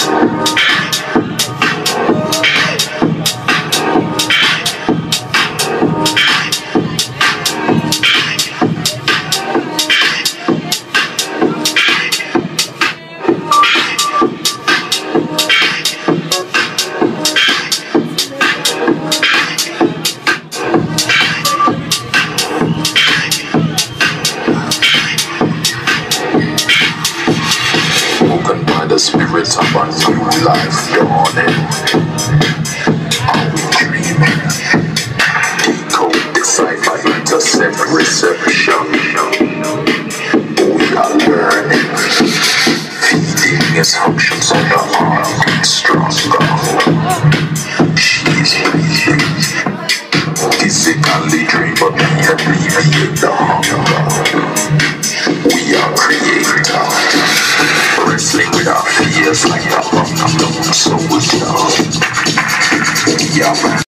The spirits of a new life dawning. Are we dreaming? Decode, decipher, intercept, reception. We are learning. Feeding its functions of the heart stronger. She's breathing. Physically drained, but we alleviate the hunger. We are creator. Wrestling with our fears like a soldier. We are